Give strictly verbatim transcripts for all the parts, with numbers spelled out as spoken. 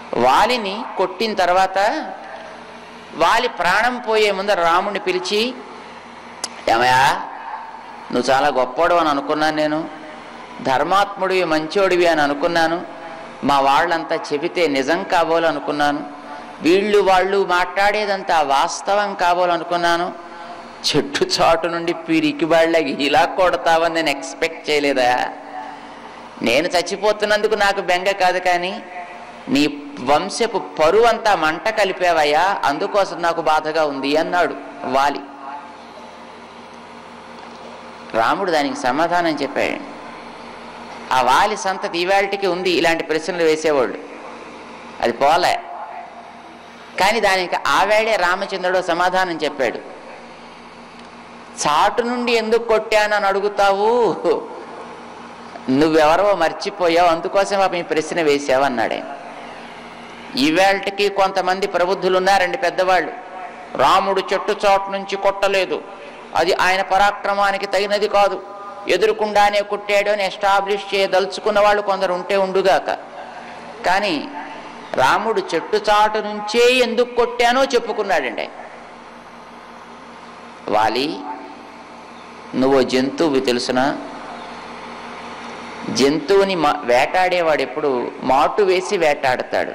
వాలిని కొట్టిన తర్వాత వాలి ప్రాణం పోయే ముందు రాముడిని పిలిచి, ఏమయ్యా నువ్వు చాలా గొప్పవాడు అని అనుకున్నాను, నేను ధర్మాత్ముడివి మంచోడివి అని అనుకున్నాను, మా వాళ్ళంతా చెబితే నిజం కాబోలనుకున్నాను, వీళ్ళు వాళ్ళు మాట్లాడేదంతా వాస్తవం కాబోలనుకున్నాను, చెట్టు చాటు నుండి పిరికి వాళ్ళకి ఇలా కొడతావని నేను ఎక్స్పెక్ట్ చేయలేదా, నేను చచ్చిపోతున్నందుకు నాకు బెంగ కాదు, కానీ నీ వంశపు పరువంతా మంట కలిపావయ్యా, అందుకోసం నాకు బాధగా ఉంది అన్నాడు వాలి. రాముడు దానికి సమాధానం చెప్పాడు. ఆ వాలి సంతతి ఈవేళకి ఉంది ఇలాంటి ప్రశ్నలు వేసేవాళ్ళు, అది పోలే. కానీ దానికి ఆవేళే రామచంద్రుడు సమాధానం చెప్పాడు. చాటు నుండి ఎందుకు కొట్టానని అడుగుతావు, నువ్వెవరో మర్చిపోయావు, అందుకోసం మీ ప్రశ్న వేసావు అన్నాడే. ఈవేళకి కొంతమంది ప్రబుద్ధులు ఉన్నారండి పెద్దవాళ్ళు, రాముడు చెట్టు చాటు నుంచి కొట్టలేదు, అది ఆయన పరాక్రమానికి తగినది కాదు, ఎదురుకుండానే కొట్టాడు అని ఎస్టాబ్లిష్ చేయదలుచుకున్న వాళ్ళు కొందరు ఉంటే ఉండుగాక. కానీ రాముడు చెట్టు చాటు నుంచే ఎందుకు కొట్టానో చెప్పుకున్నాడండి. వాలి, నువ్వు జంతువు తెలుసునా, జంతువుని మా వేటాడేవాడు ఎప్పుడు మాటు వేసి వేటాడతాడు,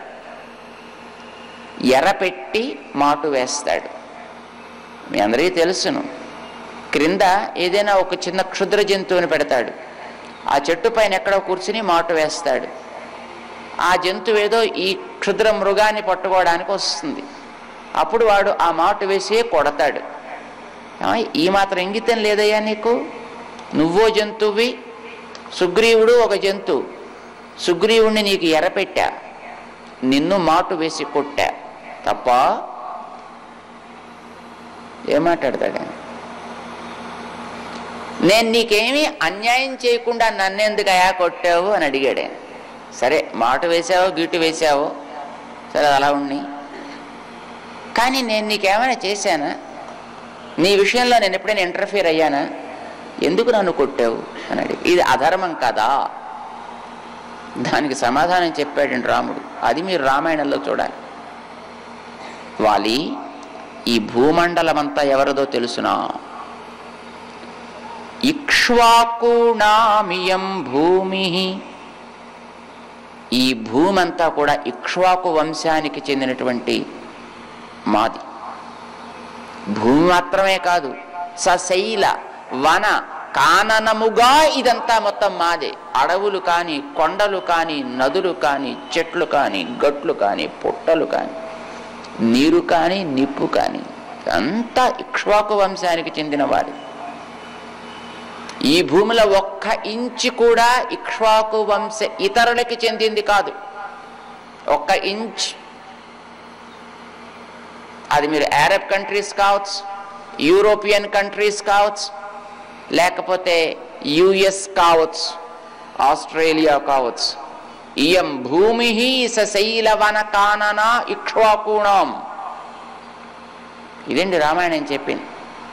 ఎర్ర పెట్టి మాటు వేస్తాడు. మీ అందరికీ తెలుసును, క్రింద ఏదైనా ఒక చిన్న క్షుద్ర జంతువుని పెడతాడు, ఆ చెట్టు పైన ఎక్కడో కూర్చుని మాటు వేస్తాడు. ఆ జంతువు ఏదో ఈ క్షుద్ర మృగాన్ని పట్టుకోవడానికి వస్తుంది, అప్పుడు వాడు ఆ మాటు వేసి కొడతాడు. ఈ మాత్రం ఇంగితం లేదయ్యా నీకు, నువ్వో జంతువువి, సుగ్రీవుడు ఒక జంతువు, సుగ్రీవుణ్ణి నీకు ఎర్రపెట్టా, నిన్ను మాటు వేసి కొట్టా తప్ప ఏం మాట్లాడతాడు. నేను నీకేమీ అన్యాయం చేయకుండా నన్నెందుకయా కొట్టావు అని అడిగాడు. సరే మాట వేసావో గీటు వేసావో సరే అలా ఉండి, కానీ నేను నీకేమైనా చేశానా, నీ విషయంలో నేను ఎప్పుడైనా ఇంటర్ఫియర్ అయ్యానా, ఎందుకు నన్ను కొట్టావు అని అడిగి. ఇది అధర్మం కదా. దానికి సమాధానం చెప్పాడండి రాముడు, అది మీరు రామాయణంలో చూడాలి. వాలి, ఈ భూమండలం అంతా ఎవరిదో తెలుసునా, ఇక్ష్వాకునామియం భూమి, ఈ భూమి అంతా కూడా ఇక్ష్వాకు వంశానికి చెందినటువంటి మాది. భూమి మాత్రమే కాదు, సశైల వన కాననముగా ఇదంతా మొత్తం మాదే. అడవులు కానీ, కొండలు కానీ, నదులు కానీ, చెట్లు కానీ, గట్లు కానీ, పుట్టలు కానీ, నీరు కానీ, నిప్పు కానీ, అంతా ఇక్ష్వాకు వంశానికి చెందిన వారి. ఈ భూమిలో ఒక్క ఇంచు కూడా ఇక్ష్వాకు వంశ ఇతరులకి చెందింది కాదు, ఒక్క ఇంచ్. అది మీరు అరబ్ కంట్రీస్ కావచ్చు, యూరోపియన్ కంట్రీస్ కావచ్చు, లేకపోతే యుఎస్ కావచ్చు, ఆస్ట్రేలియా కావచ్చు. ఇయం భూమి సశైలవన కానన ఇక్ష్వాకుణం. ఇదండి రామాయణం చెప్పింది.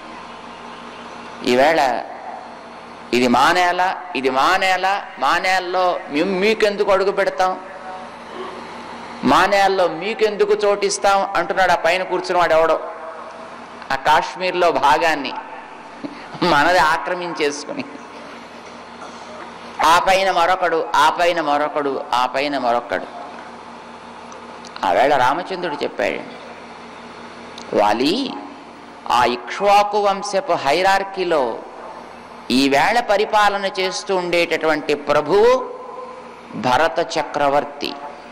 ఈవేళ ఇది మానేల, ఇది మానేల, మానేల్లో మేము మీకెందుకు అడుగు పెడతాం, మానేల్లో మీకెందుకు చోటిస్తాం అంటున్నాడు ఆ పైన కూర్చున్నవాడు ఎవడో. ఆ కాశ్మీర్లో భాగాన్ని మనది ఆక్రమించేసుకుని ఆ పైన మరొకడు, ఆ పైన మరొకడు, ఆ పైన మరొకడు. ఆవేళ రామచంద్రుడు చెప్పాడు, వాలి, ఆ ఇక్ష్వాకు వంశపు హైరార్కీలో ఈవేళ పరిపాలన చేస్తూ ఉండేటటువంటి ప్రభువు భరత చక్రవర్తి.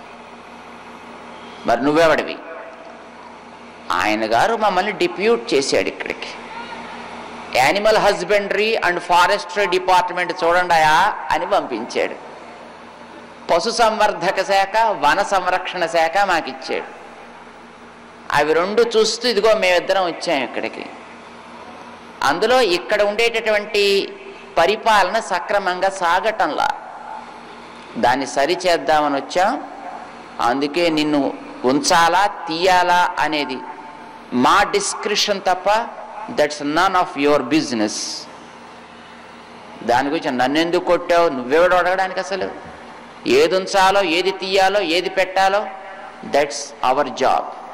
మరి నువ్వెవడివి? ఆయన గారు మమ్మల్ని డిప్యూట్ చేశాడు ఇక్కడికి, animal husbandry and forestry department చూడండియా అని పంపించాడు. పశు సంవర్ధక శాఖ, వన సంరక్షణ శాఖ మాకు ఇచ్చాడు. అవి రెండు చూస్తూ ఇదిగో మేమిద్దరం వచ్చాం ఇక్కడికి. అందులో ఇక్కడ ఉండేటటువంటి పరిపాలన సక్రమంగా సాగటంలా, దాన్ని సరిచేద్దామని వచ్చాం. అందుకే నిన్ను ఉంచాలా తీయాలా అనేది మా డిస్క్రిప్షన్ తప్ప, that's none of your business. దాని గురించి నన్ను ఎందుకు కొట్టావు, నువ్వెవడు అడగడానికి, అసలు ఏది ఉంచాలో, ఏది తీయాలో, ఏది పెట్టాలో దట్స్ అవర్ జాబ్.